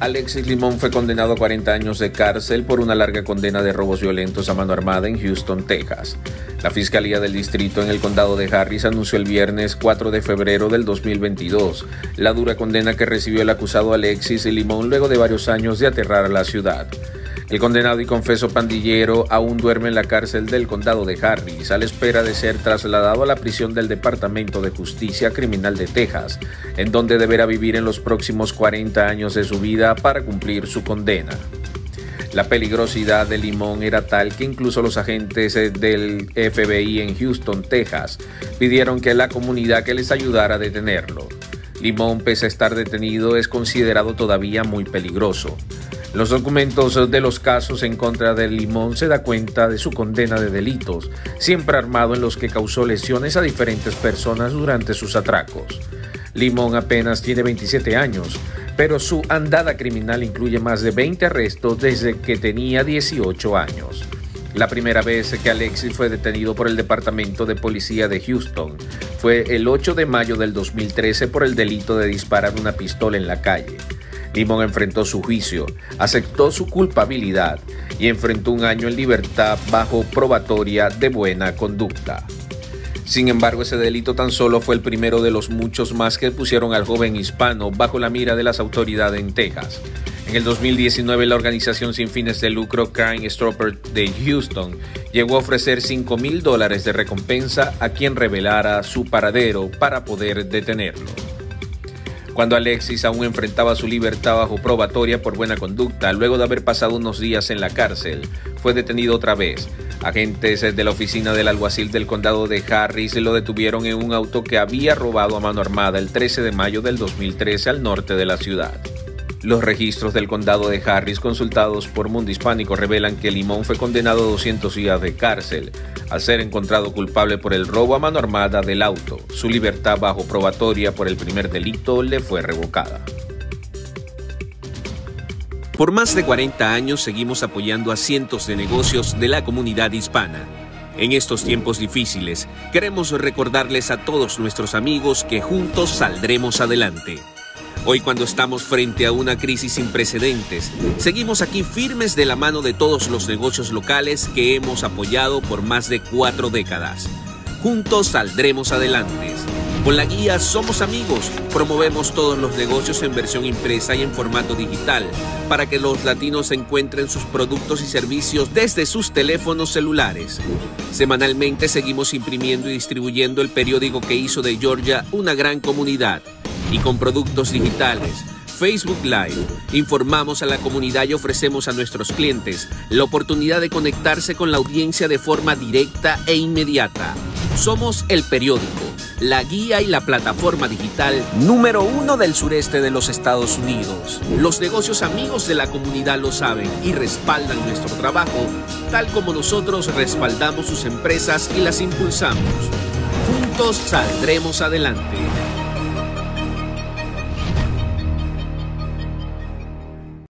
Alexis Limón fue condenado a 40 años de cárcel por una larga condena de robos violentos a mano armada en Houston, Texas. La Fiscalía del Distrito en el condado de Harris anunció el viernes 4 de febrero del 2022 la dura condena que recibió el acusado Alexis Limón luego de varios años de aterrar a la ciudad. El condenado y confeso pandillero aún duerme en la cárcel del condado de Harris a la espera de ser trasladado a la prisión del Departamento de Justicia Criminal de Texas, en donde deberá vivir en los próximos 40 años de su vida para cumplir su condena. La peligrosidad de Limón era tal que incluso los agentes del FBI en Houston, Texas, pidieron que la comunidad que les ayudara a detenerlo. Limón, pese a estar detenido, es considerado todavía muy peligroso. Los documentos de los casos en contra de Limón se da cuenta de su condena de delitos, siempre armado en los que causó lesiones a diferentes personas durante sus atracos. Limón apenas tiene 27 años, pero su andada criminal incluye más de 20 arrestos desde que tenía 18 años. La primera vez que Alexis fue detenido por el Departamento de Policía de Houston fue el 8 de mayo del 2013 por el delito de disparar una pistola en la calle. Limón enfrentó su juicio, aceptó su culpabilidad y enfrentó un año en libertad bajo probatoria de buena conducta. Sin embargo, ese delito tan solo fue el primero de los muchos más que pusieron al joven hispano bajo la mira de las autoridades en Texas. En el 2019, la organización sin fines de lucro Crime Stoppers de Houston llegó a ofrecer $5,000 de recompensa a quien revelara su paradero para poder detenerlo. Cuando Alexis aún enfrentaba su libertad bajo probatoria por buena conducta, luego de haber pasado unos días en la cárcel, fue detenido otra vez. Agentes de la oficina del alguacil del condado de Harris lo detuvieron en un auto que había robado a mano armada el 13 de mayo del 2013 al norte de la ciudad. Los registros del condado de Harris consultados por Mundo Hispánico revelan que Limón fue condenado a 200 días de cárcel al ser encontrado culpable por el robo a mano armada del auto. Su libertad bajo probatoria por el primer delito le fue revocada. Por más de 40 años seguimos apoyando a cientos de negocios de la comunidad hispana. En estos tiempos difíciles, queremos recordarles a todos nuestros amigos que juntos saldremos adelante. Hoy, cuando estamos frente a una crisis sin precedentes, seguimos aquí firmes de la mano de todos los negocios locales que hemos apoyado por más de 4 décadas. Juntos saldremos adelante. Con la guía Somos Amigos, promovemos todos los negocios en versión impresa y en formato digital para que los latinos encuentren sus productos y servicios desde sus teléfonos celulares. Semanalmente seguimos imprimiendo y distribuyendo el periódico que hizo de Georgia una gran comunidad. Y con productos digitales, Facebook Live, informamos a la comunidad y ofrecemos a nuestros clientes la oportunidad de conectarse con la audiencia de forma directa e inmediata. Somos el periódico, la guía y la plataforma digital número 1 del sureste de los Estados Unidos. Los negocios amigos de la comunidad lo saben y respaldan nuestro trabajo, tal como nosotros respaldamos sus empresas y las impulsamos. Juntos saldremos adelante.